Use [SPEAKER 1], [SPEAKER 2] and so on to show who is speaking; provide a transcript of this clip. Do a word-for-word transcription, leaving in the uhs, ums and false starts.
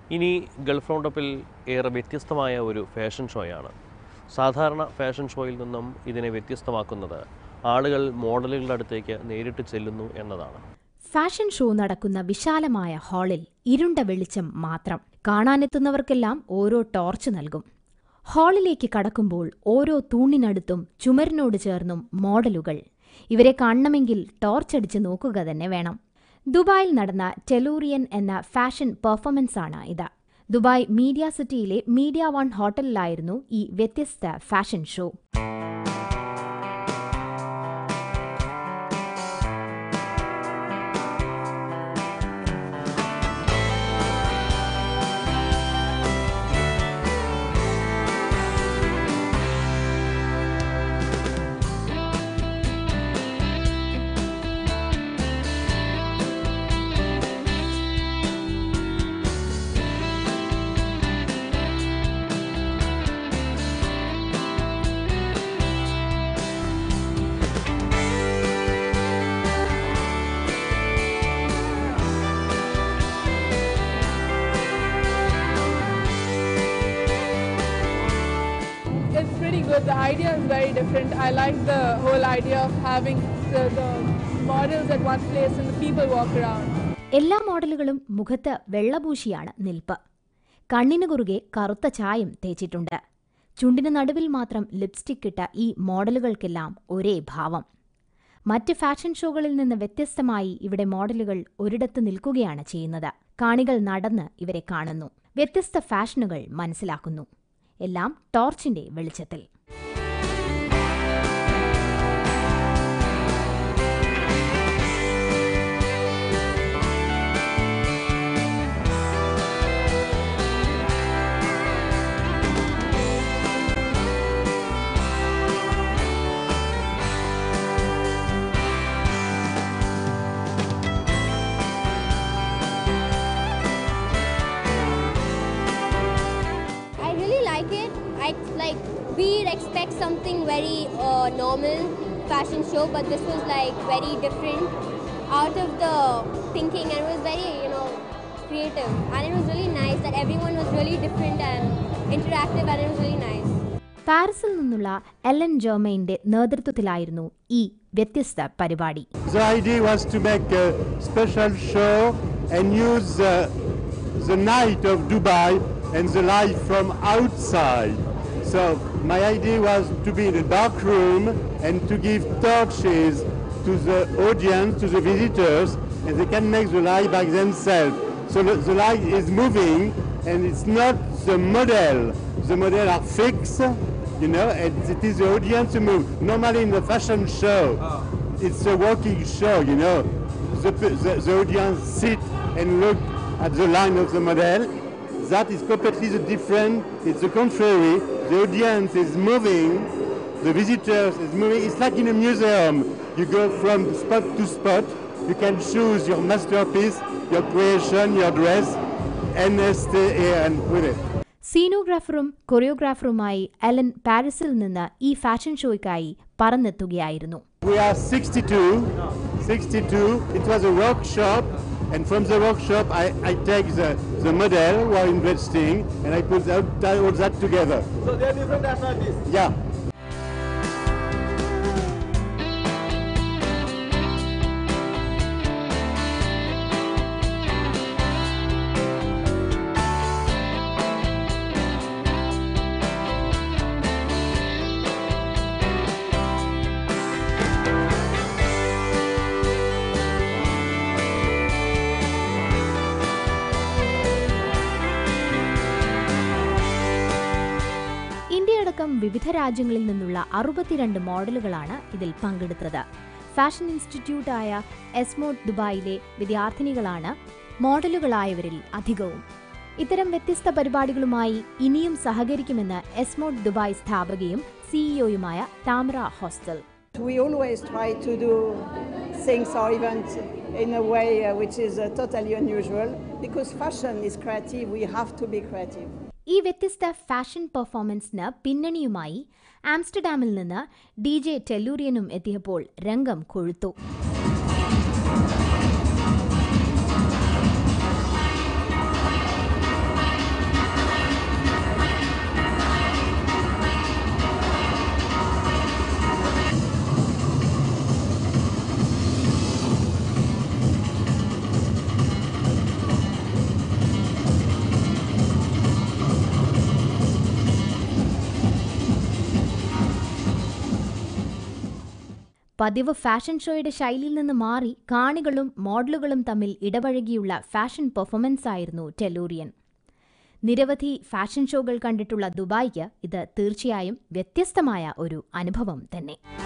[SPEAKER 1] ഇനി ഗൾഫ് റൗണ്ടപ്പിൽ ഏറെ വ്യത്യസ്തമായ ഒരു ഫാഷൻ ഷോയാണ്. സാധാരണ ഫാഷൻ ഷോയിൽ നിന്നും ഇതിനെ വ്യത്യസ്തമാക്കുന്നത് ആളുകൾ മോഡലുകളുടെ അടുത്തേക്ക് നേരിട്ട് ചെല്ലുന്നു എന്നതാണ്.
[SPEAKER 2] ഫാഷൻ ഷോ നടക്കുന്ന വിശാലമായ ഹാളിൽ ഇരുണ്ട വെളിച്ചം മാത്രം. കാണാനെത്തുന്നവർക്കെല്ലാം ഓരോ ടോർച്ച് നൽകും. ഹാളിലേക്ക് കടക്കുമ്പോൾ ഓരോ തൂണിനടുത്തും ചുമരിനോട് ചേർന്നും മോഡലുകൾ. ഇവരെ കാണണമെങ്കിൽ ടോർച്ചടിച്ച് നോക്കുക തന്നെ വേണം. ദുബായിൽ നടന്ന ടെലൂറിയൻ എന്ന ഫാഷൻ പെർഫോമൻസാണ് ഇത്. ദുബായ് മീഡിയ സിറ്റിയിലെ മീഡിയ വൺ ഹോട്ടലിലായിരുന്നു ഈ വ്യത്യസ്ത fashion show.
[SPEAKER 3] It's pretty good. The idea is very different. I like the whole idea of having the, the models at one place and the people walk around.
[SPEAKER 2] എല്ലാ മോഡലുകളും മുഖത്ത് വെള്ളപൂശിയാണ് നിൽപ്പ്. കണ്ണിനു കുറുകെ കറുത്ത ചായം തേച്ചിട്ടുണ്ട്. ചുണ്ടിന് നടുവിൽ മാത്രം ലിപ്സ്റ്റിക് ഇട്ട ഈ മോഡലുകൾക്കെല്ലാം ഒരേ ഭാവം. മറ്റ് ഫാഷൻ ഷോകളിൽ നിന്ന് വ്യത്യസ്തമായി ഇവിടെ മോഡലുകൾ ഒരിടത്ത് നിൽക്കുകയാണ് ചെയ്യുന്നത്. കാണികൾ നടന്ന് ഇവരെ കാണുന്നു, വ്യത്യസ്ത ഫാഷനുകൾ മനസ്സിലാക്കുന്നു. എല്ലാം ടോർച്ചിന്റെ വെളിച്ചത്തിൽ.
[SPEAKER 4] Like we'd expect something very uh, normal fashion show, but this was like very different, out of the thinking, and it was very, you know, creative, and it was really nice that everyone was really different and interactive, and it was really nice.
[SPEAKER 2] പാരിസിൽ നിന്നുള്ള Ellen ജെർമെയിന്റെ നേതൃത്വത്തിലായിരുന്നു ഈ വ്യത്യസ്ത പരിപാടി.
[SPEAKER 5] The idea was to make a special show and use uh, the night of Dubai and the light from outside. So my idea was to be in a dark room and to give torches to the audience, to the visitors, and they can make the light by themselves. So the, the light is moving, and it's not the model. The model are fixed, you know, and it is the audience who move. Normally in the fashion show, it's a walking show, you know. The, the, the audience sit and look at the line of the model. That is completely different. It's the contrary. The audience is moving, the visitors is moving. It's like in a museum. You go from spot to spot. You can choose your masterpiece, your creation, your dress, and stay here and with it.
[SPEAKER 2] സീനോഗ്രാഫറും കൊറിയോഗ്രാഫറുമായി Ellen പാരീസിൽ നിന്ന് ഈ fashion ഷോയ്ക്കായി പറന്നെത്തുകയായിരുന്നു.
[SPEAKER 5] We are sixty-two. sixty-two. It was a workshop. And from the workshop, I, I take the, the model who are investing, and I put that, all that together.
[SPEAKER 6] So they are different nationalities?
[SPEAKER 5] Yeah.
[SPEAKER 2] ഇന്ത്യയടക്കം വിവിധ രാജ്യങ്ങളിൽ നിന്നുള്ള അറുപത്തിരണ്ട് മോഡലുകളാണ് ഇതിൽ പങ്കെടുത്തത്. Fashion ഇൻസ്റ്റിറ്റ്യൂട്ടായ എസ്മോഡ് ദുബായിലെ വിദ്യാർത്ഥിനികളാണ് മോഡലുകളായവരിൽ അധികവും. ഇത്തരം വ്യത്യസ്ത പരിപാടികളുമായി ഇനിയും സഹകരിക്കുമെന്ന് എസ്മോഡ് ദുബായ് സ്ഥാപകയും സിഇഒയുമായ Tamara Hostal.
[SPEAKER 7] We always try to do things or events in a way uh, which is uh, totally unusual, because fashion is creative. We have to be creative.
[SPEAKER 2] ഈ വ്യത്യസ്ത ഫാഷൻ പെർഫോമൻസിന് പിന്നണിയുമായി ആംസ്റ്റർഡാമിൽ നിന്ന് D J ടെല്ലൂറിയനും എത്തിയപ്പോൾ രംഗം കൊഴുത്തു. പതിവ് fashion ഷോയുടെ ശൈലിയിൽ നിന്ന് മാറി കാണികളും മോഡലുകളും തമ്മിൽ ഇടപഴകിയുള്ള ഫാഷൻ പെർഫോമൻസ് ആയിരുന്നു ടെല്ലൂരിയൻ. നിരവധി ഫാഷൻ ഷോകൾ കണ്ടിട്ടുള്ള ദുബായിക്ക് ഇത് തീർച്ചയായും വ്യത്യസ്തമായ ഒരു അനുഭവം തന്നെ.